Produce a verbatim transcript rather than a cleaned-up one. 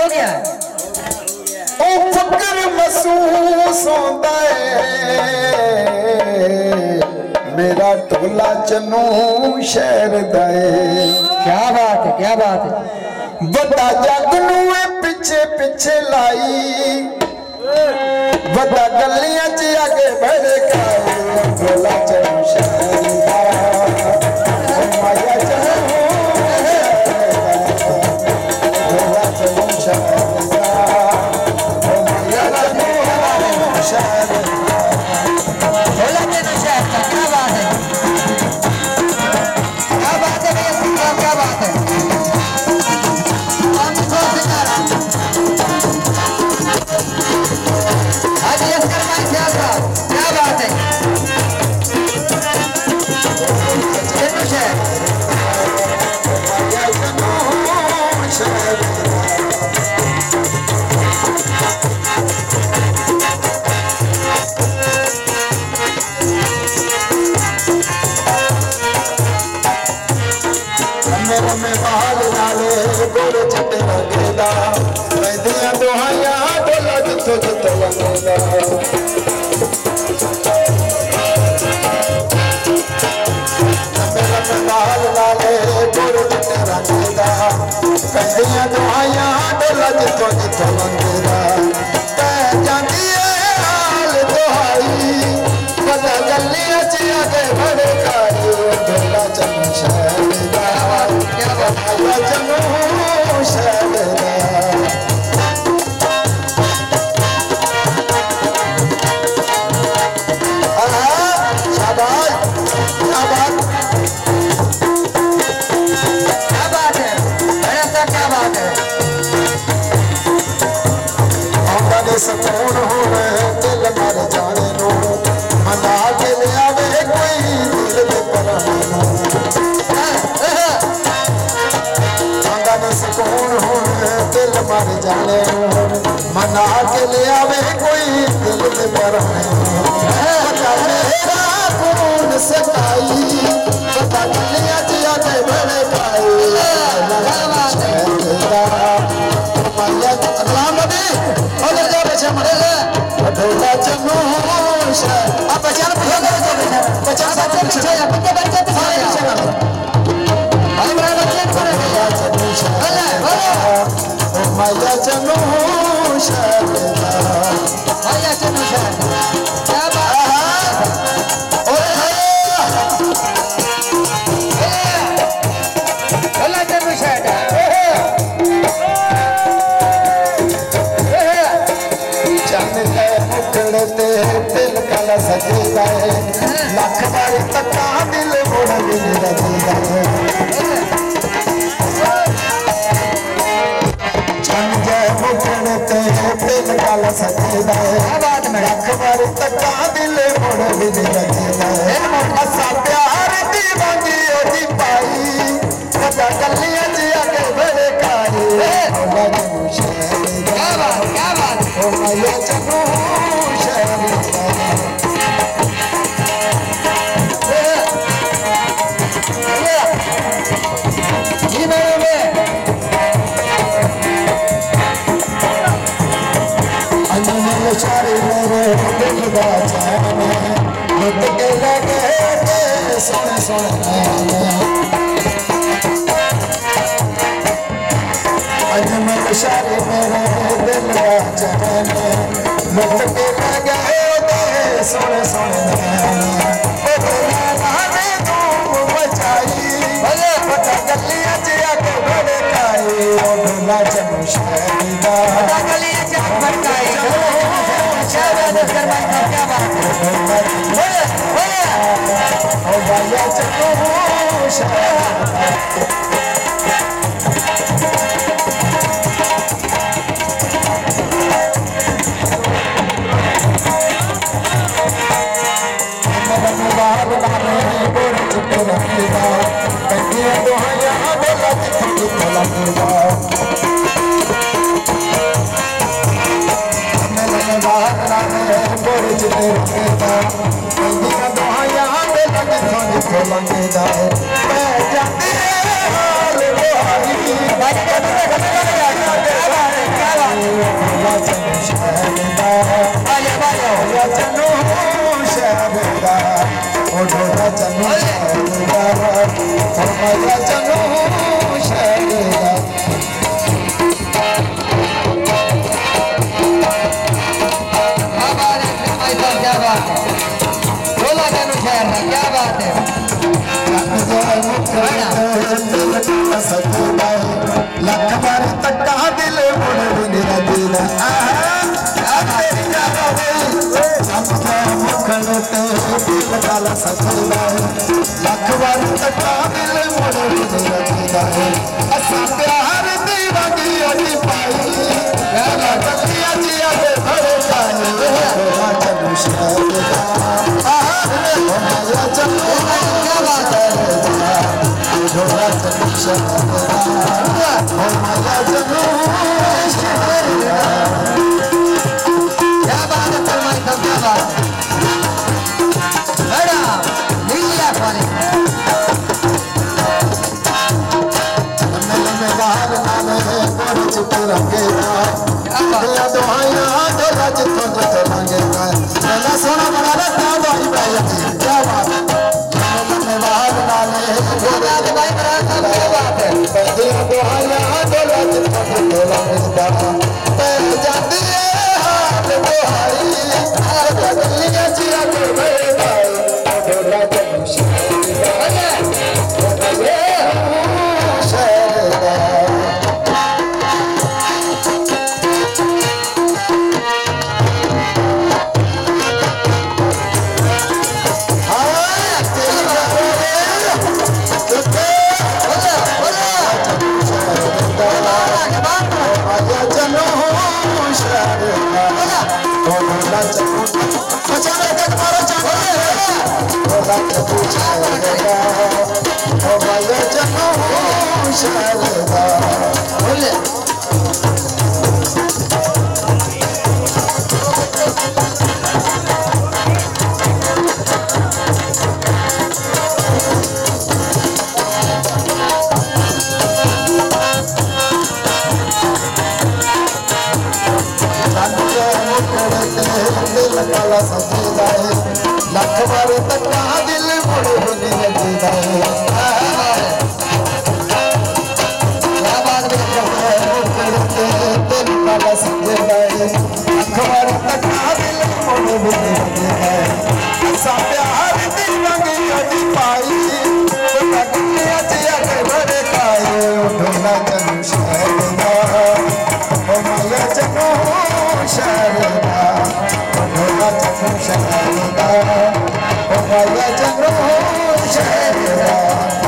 गया ओ फकर महसूस होता है मेरा ढोला चनू शहर दाए। क्या बात है क्या बात है बड़ा जग नूं पिछे पिछे लाई बड़ा गलियां च आगे भड़काए ढोला चनू शहर दा माया चनू ढोला चनू शहर दा माया चनू शहर ढोला चनू शहर का क्या बात है क्या बात है भैया साहब क्या बात है हाजी अस्कर भाई साहब क्या बात है चनू शहर माया चनू शहर मेरे में बाल लाले गोरे चिट्टे रंगेदा वैदियां दुहाइयां डोला जिथो जिथो लंगेदा मेरे में बाल लाले गोरे चिट्टे रंगेदा वैदियां दुहाइयां डोला जिथो जिथो लंगेदा पै जांदी है हाल दुहाई पता गलियां च आगे भड़काई ढोला चनू शहर दा माया चनू शहर दा शाबाश शाबाश क्या बात है बड़ा सा क्या बात है आंदा दे सकून होवे दिल मर जाने नो मना के ले आवे कोई दिल दे परानो आंदा दे सकून होवे दिल मर जाने नो मना के ले आवे कोई दिल दे परानो पता मेरा खून सताई पता गलियां च आके भड़काई माया अल्लाह नबी ओले जा बच्चा मरे ले ढोला चनू शहर अब बच्चा पीछे कर दो बच्चा सब पीछे या बच्चे बच्चे पीछे पीछे कर भाई मेरा बच्चे करे ढोला चनू शहर ओ माया चनू शहर माया चनू शहर क्या बात है ढोला चनू शहर मुकड़ते दिल कला सजेदा है लख बार तका दिल मोड़ दिल रजेदा है चल जाए मुकड़ते दिल कला सजेदा है लख बार तका दिल मोड़ दिल रजेदा है असा प्यार दी मंगी ओदी पाई पता गलियां च आके भड़काई ढोला चनू शहर क्या बात क्या बात ओ माया चनू शहर जी मेरे में अनमोल चारे मेरे दिल दा चैन लुट के ले गए सोने सोने अनमोल चारे मेरे दिल दा चैन लुट के ले गए सोने सोने ओ ढोला ने धूम मचाई पता गलियां च आके भड़काई ओ ढोला चनू शहर दा गलियां च आके भड़काई शाबाश अस्कर भाई साहब क्या बात है बोले बोले ओ माया चनू शहर बार बार गोरे चिट्टे रंगेदा कंडियां दुहाइयां डोला जिथो जिथो लंगेदा बार बार गोरे चिट्टे रंगेदा कंडियां दुहाइयां डोला जिथो जिथो लंगेदा मैं जाती हाल दुहाई जनो फरमाया जनो शहरा क्या बात है बोला जनो शहरा क्या बात है लख बार तक्का दिल मुड़ भी रजीदा तेरी जाना दिल काला सजदा लख बार तक्का दिल मुड़ भी रजीदा असा प्यार दी रंगी अजी पाई गाना चलिया जिया दे भरे जाए जनु शहरा जनु क्या बात है ढोला जनु शहरा जनु शहरा क्या बात है फरमाई साहब क्या बात है बड़ा नीला वाले लम्बे बाहर नामे गोर चिट रंगेगा दिया दुआया ढोला जितो जितो रंगेगा मेरा सोना बड़ा रखा भाई भाई क्या बात लम्बे बाहर नामे क्या बात है भाई बड़ा साहब क्या बात है दिया दुआया ढोला जितो जितो रंगेगा ते जाती है हाथ दुआई दिलिया चिया के भाई भाई ढोला जनु शहरा लख बार तक्का दिल मुड़ भी रजीदा क्या बात है दिल काला सजदा लख बार तक्का दिल मुड़ भी रजीदा असा प्यार दी रंगी अजी पाई दुनिया जिया के भरे खाए ढोला जनु शहरा ओ माया जनु शहरा ढोला जनु शहरा ओ माया जनु शहरा